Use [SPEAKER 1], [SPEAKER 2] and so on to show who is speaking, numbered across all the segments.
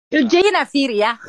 [SPEAKER 1] حجينا فيريا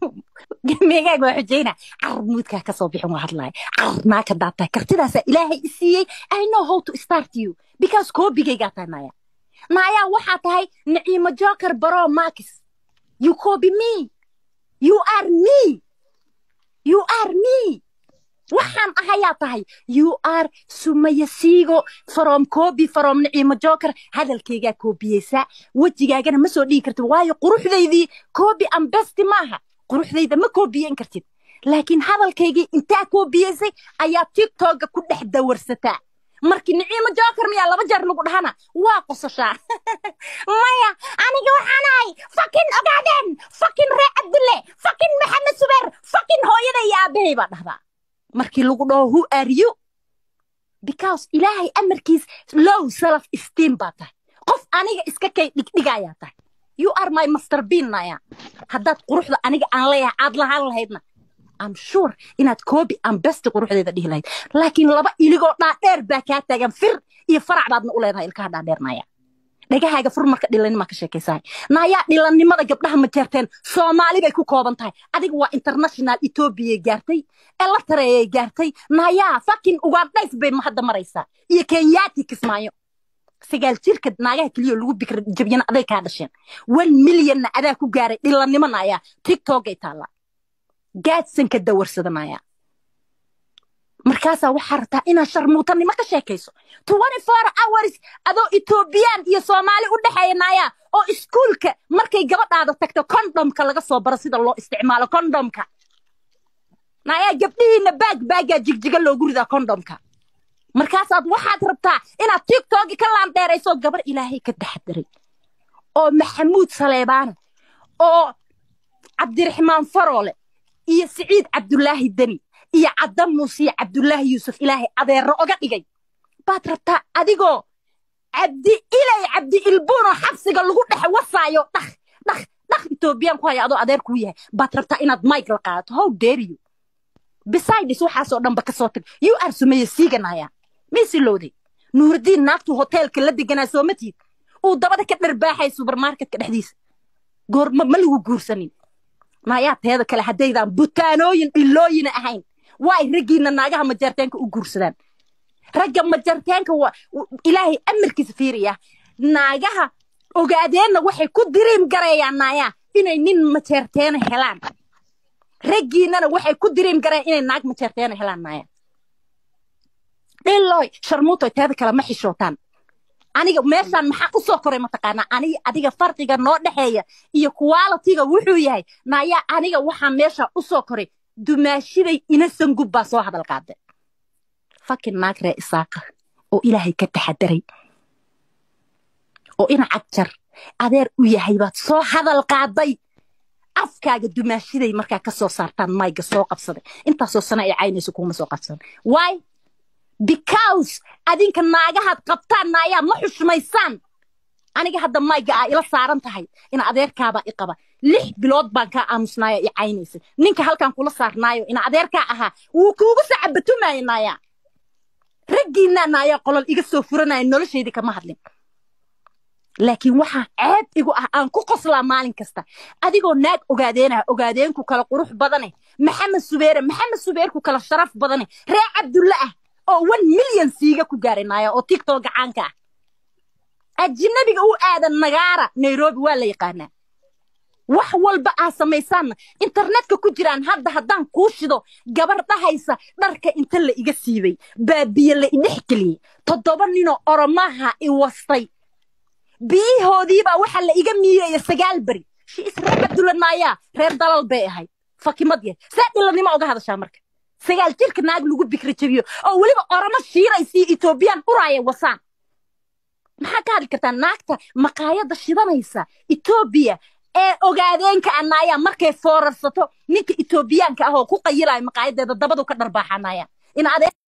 [SPEAKER 1] ميغا حجينا عرمودك كسو بخين وهدلاي عرنا كداتا كرتيداس إلهي إسيي I know how to start you because كوبيغا تا نايا waxa tahay Naciimo Joker baro Max you copy me you are me you are me waxaan ahayaa tahay you are Sumaya Siigo from Kobi from Naciimo Joker hadalkayga koobiyeysa wajigaagana ma soo dhigi kartid waayo quruxdeydii Kobi am best maaha quruxdeyda ma koobiyen kartid laakiin hadalkayga inta koobiyeysay ayaa TikTok ku dhex dawarsataa markii Naciimo Joker miya laba jeer lagu dhahana waa qosashaa maya aniga waxaanay fucking ogaadeen fucking Ree Cabdulle fucking Maxamed Subeer fucking hooyada iyo aabbahay baa dhahdaa markii lagu dhaho who are you because ilaahay amarkiis low self esteem baa tahay qof aniga iska kay dhigdhigayaa tahay you are my master bean naya haddaad quruxda aniga aan leeyahay aad lahaan lahaydna I'm sure inaad Kobi am best quruxdeeda dhihi lahayd laakiin laba iligoo dhaadheer baa kaa taagan fir iyo farac baadna u leedahay ilkaha dhaadheer naya dhagahaaga fur marka dhilanima ka sheekaysaa naya dhilannimada gabdhaha ma jeerteen Soomaali bay ku kooban tahay adiga waa international Ethiopia gaartay la tareeyay gaartay naya fucking Ugandais bay ma hadda maraysaa iyo Kenyaati Kismaayo sagaal jirka naagaha kaliya lagu bikir jabiyana aday ka dhasheen 1 million adaa ku gaaray dhilannimo naya TikTok ay taala gaadsan ka dawarsadanaya markaas waxa rabtaa ina sharmuutanimo ka sheekayso 24 hours adoo Ethiopian iyo Soomaali u dhaxaynaya oo iskuulka markay gabadhaada tagto condomka laga soo baro sida loo isticmaalo condomka naya gabdhiina baaga jigjiga loogu ridaa condomka markaas waxaad rabtaa inaad TikTok ka laandeerayso gabar Ilaahay ka taxadiray oo Maxamuud Saleebaan oo Cabdiraxmaan Faroole iyo Saciid Cabdullaahi Dani iyo Cadam Muuse Cabdullaahi Yuusuf Ilaahay adeero oga dhigay baad rabtaa adigoo Cabdi Ilbuuno xabsiga lagu dhex wasaayo dhaq Ethiopian ku haya adoo adeer ku yahay baad rabtaa inaad mic la qaato how dare you besides waxa soo dhanba ka soo tag you are Sumaya Siiganaya misi loodi Nuurdiin naagtu hotelka la deganaa Soomatid oo dabada ka dharbaaxay supermarketka dhexdiisa goorma ma lagu guursanin naya teeda kale hadeydaan butaanooyin ilooyin ahayn way ragiina naagaha ma jarteenka u guursadaan ragga ma jarteenka Ilaahay amarkiisa fiiriya naagaha ogaadeena waxay ku diriim gareeyaan naya inay nin ma jarteen helaan ragiinana waxay ku diriim gareen inay naag ma jarteen helaan naya ilooy sharmuuto teeda kale ma xishootaan aniga meeshan maxaa u soo koray ma taqaana adiga farqiga noo dhaxeeya iyo quality-ga wuxuu yahay naya aniga waxa meesha u soo koray dumaashiday ina sangub baa soo hadal qaaday fucking naagre isaaqa oo Ilaahay ka taxadiray oo ina cagjar adeer u yahay baad soo hadal qaaday afkaaga dumaashiday markaa ka soo saartaan mayga soo qabsaday inta soo sana ay caynayso kuma soo qabsan why because adinka naagaha qabtaan naya ma xushmaysan aniga hadda mayga ila saaran tahay ina adeerkaaba i qaba 6 bilood baan ka aamusnaayo i caynaysa ninka halkan kula saarnaayo ina adeerka aha uu kuugu sacabatumaynaya ragiina naya qolol iga soo furanay noloshayda kama hadlin laakiin waxa ceeb igu ah aan ku qoslaa maalin kasta adigoo naag ogaadeenku kala qurux badane Maxamed Subeer ku kala sharaf badane Ree Cabdulle oo 1 million siiga ku gaarinaya oo TikTok gacanka ajnabiga uu aadan nagaara Nairobi waa la yaqaana wax walba samaysan internetka ku jiraan haddaan ku shido gabar dhahaysa dharka inta la iga siibay baabiye la idhex kaliye 7 nin oo Oromaha i wastay biihoodii baa waxa la iga miiyay 9 bari shi Ree Cabdulle naya reer dalal bay ahay fakimadye saadilnimo oga hadashaa marka sagaal jirka naag lagu bikri jabiyo oo waliba Oromo shiiraysi Ethiopian uraaya wasaan maxaa ka hadli kartaa naagta maqaayada shidanaysa Ethiopia ee ogaadeenka anaya markay foorarsato ninka Ethiopianka ah oo ku qayilay maqaayadeeda dabadu ka dharbaaxanaya in